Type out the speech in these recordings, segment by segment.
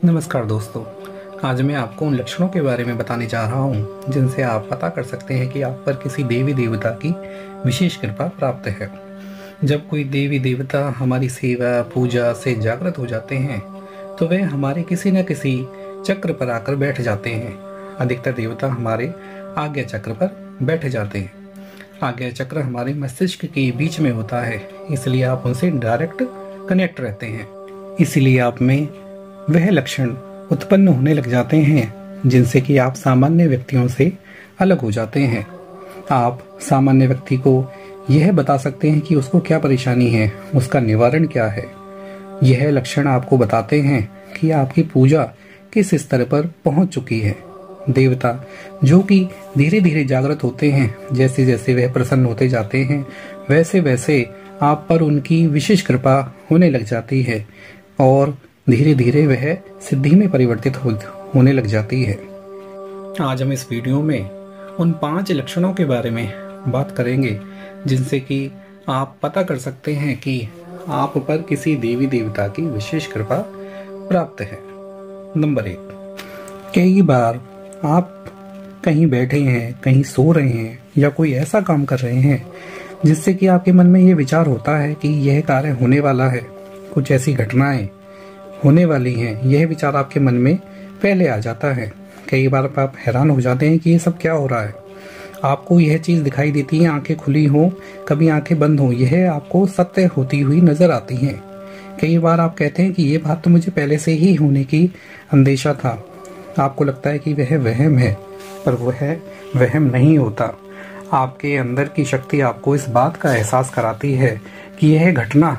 नमस्कार दोस्तों। आज मैं आपको उन लक्षणों के बारे में बताने जा रहा हूँ जिनसे आप पता कर सकते हैं कि आप पर किसी देवी देवता की विशेष कृपा प्राप्त है। जब कोई देवी देवता हमारी सेवा पूजा से जागृत हो जाते हैं तो वे हमारे किसी न किसी चक्र पर आकर बैठ जाते हैं। अधिकतर देवता हमारे आज्ञा चक्र पर बैठ जाते हैं। आज्ञा चक्र हमारे मस्तिष्क के बीच में होता है, इसलिए आप उनसे डायरेक्ट कनेक्ट रहते हैं। इसलिए आप में वह लक्षण उत्पन्न होने लग जाते हैं जिनसे कि आप सामान्य व्यक्तियों से अलग हो जाते हैं। आप सामान्य व्यक्ति को यह बता सकते हैं कि उसको क्या परेशानी है, उसका निवारण क्या है। यह लक्षण आपको बताते हैं कि आपकी पूजा किस स्तर पर पहुंच चुकी है। देवता जो कि धीरे धीरे जागृत होते हैं, जैसे जैसे वह प्रसन्न होते जाते हैं वैसे वैसे आप पर उनकी विशेष कृपा होने लग जाती है और धीरे धीरे वह सिद्धि में परिवर्तित होने लग जाती है। आज हम इस वीडियो में उन 5 लक्षणों के बारे में बात करेंगे जिनसे कि आप पता कर सकते हैं कि आप पर किसी देवी देवता की विशेष कृपा प्राप्त है। नंबर 1, कई बार आप कहीं बैठे हैं, कहीं सो रहे हैं या कोई ऐसा काम कर रहे हैं जिससे कि आपके मन में ये विचार होता है कि यह कार्य होने वाला है, कुछ ऐसी घटनाएं होने वाली हैं। यह विचार आपके मन में पहले आ जाता है। कई बार आप हैरान हो जाते हैं कि ये सब क्या हो रहा है। आपको यह चीज दिखाई देती है, आंखें खुली हो, कभी आंखें बंद हो, यह आपको सत्य होती हुई नजर आती हैं। कई बार आप कहते हैं कि ये बात तो मुझे पहले से ही होने की अंदेशा था। आपको लगता है कि वह वहम है, पर वह वहम नहीं होता। आपके अंदर की शक्ति आपको इस बात का एहसास कराती है कि यह घटना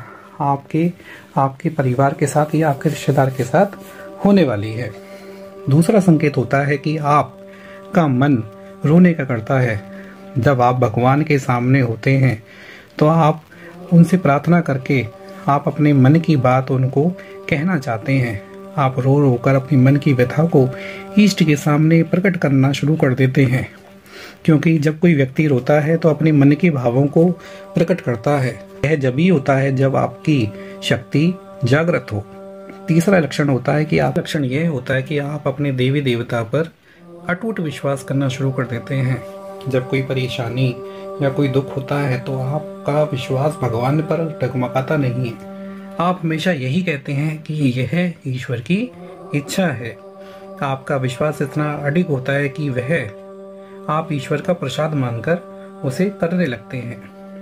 आपके परिवार के साथ या आपके रिश्तेदार के साथ होने वाली है। दूसरा संकेत होता है कि आपका मन रोने का करता है। जब आप भगवान के सामने होते हैं तो आप उनसे प्रार्थना करके आप अपने मन की बात उनको कहना चाहते हैं। आप रो रो कर अपनी मन की व्यथा को इष्ट के सामने प्रकट करना शुरू कर देते हैं, क्योंकि जब कोई व्यक्ति रोता है तो अपने मन के भावों को प्रकट करता है। यह जब ही होता है जब आपकी शक्ति जागृत हो। तीसरा लक्षण होता है कि लक्षण यह होता है कि आप अपने देवी देवता पर अटूट विश्वास करना शुरू कर देते हैं। जब कोई परेशानी या कोई दुख होता है तो आपका विश्वास भगवान पर डगमगाता नहीं है। आप हमेशा यही कहते हैं कि यह ईश्वर की इच्छा है। आपका विश्वास इतना अडिग होता है कि वह आप ईश्वर का प्रसाद मानकर उसे करने लगते हैं।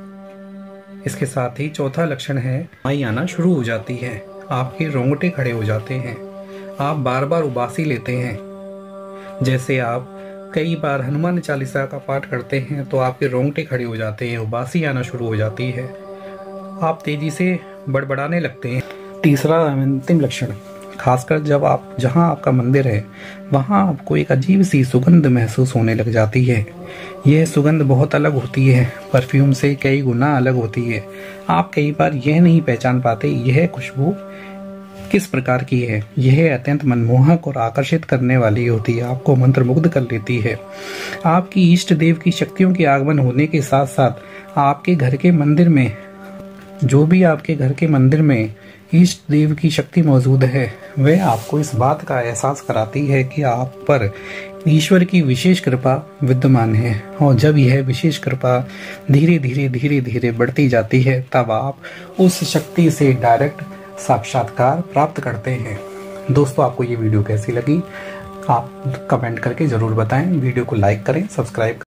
इसके साथ ही चौथा लक्षण है, आई आना शुरू हो जाती है। आपके रोंगटे खड़े हो जाते हैं। आप बार बार उबासी लेते हैं। जैसे आप कई बार हनुमान चालीसा का पाठ करते हैं तो आपके रोंगटे खड़े हो जाते हैं, उबासी आना शुरू हो जाती है, आप तेजी से बड़बड़ाने लगते हैं। तीसरा अंतिम लक्षण, खासकर जब आप जहां आपका मंदिर है वहां आपको एक अजीब सी सुगंध महसूस होने लग जाती है। यह सुगंध बहुत अलग होती है, परफ्यूम से कई गुना अलग होती है। आप कई बार यह नहीं पहचान पाते यह खुशबू किस प्रकार की है। यह अत्यंत मनमोहक और आकर्षित करने वाली होती है, आपको मंत्रमुग्ध कर लेती है। आपकी इष्ट देव की शक्तियों के आगमन होने के साथ साथ आपके घर के मंदिर में आपके घर के मंदिर में इष्ट देव की शक्ति मौजूद है, वह आपको इस बात का एहसास कराती है कि आप पर ईश्वर की विशेष कृपा विद्यमान है। और जब यह विशेष कृपा धीरे धीरे बढ़ती जाती है तब आप उस शक्ति से डायरेक्ट साक्षात्कार प्राप्त करते हैं। दोस्तों, आपको ये वीडियो कैसी लगी आप कमेंट करके जरूर बताएं। वीडियो को लाइक करें, सब्सक्राइब